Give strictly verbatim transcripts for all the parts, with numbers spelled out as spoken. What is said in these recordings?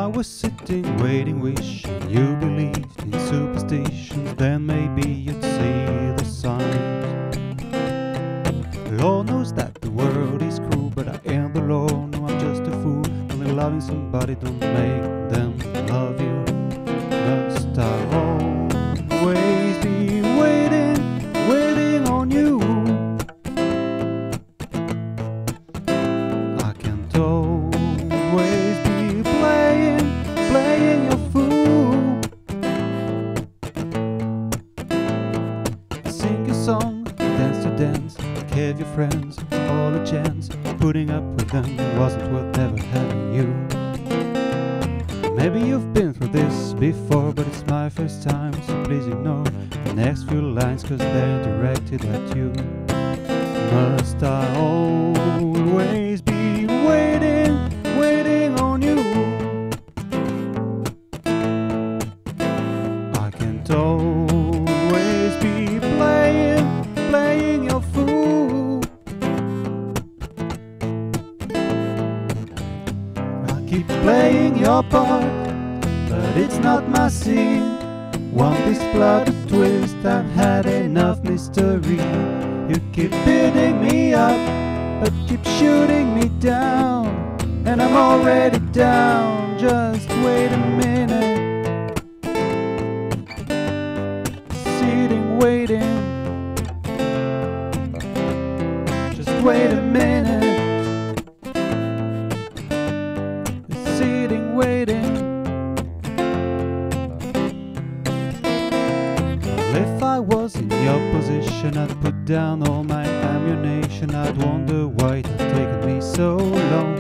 I was sitting, waiting, wishing you believed in superstitions, then maybe you'd see the signs. Lord knows that the world is cruel, but I am the Lord, no, I'm just a fool. Only loving somebody don't make them love you. Must I always be waiting, waiting on you? I can't always be playing, playing your fool. Sing your song, dance to dance, give your friends all a chance. Putting up with them wasn't worth never having you. Maybe you've been through this before, but it's my first time, so please ignore the next few lines, cause they're directed at you. Must I always be waiting, waiting on you? I can't always be playing, playing your fool. I keep playing your part, but it's not my scene. Want this plot to twist, I've had enough mystery. You keep building me up, but keep shooting me down, and I'm already down. Just wait a minute, sitting waiting. Just wait a minute, sitting waiting. If I was in your position, I'd put down all my ammunition. I'd wonder why it has taken me so long.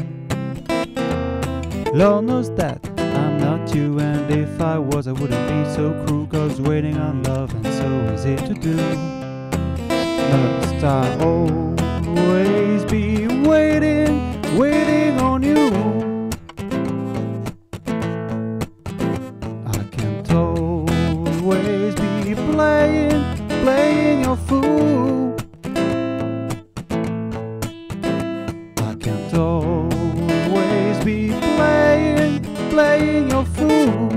Lord knows that I'm not you, and if I was, I wouldn't be so cruel, cause waiting on love ain't so easy to do. Must I always be waiting, waiting on you? I can't always be playing, playing your fool. I can't always be playing, playing your fool.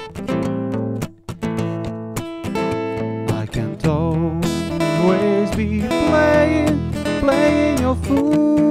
I can't always be playing, playing your fool.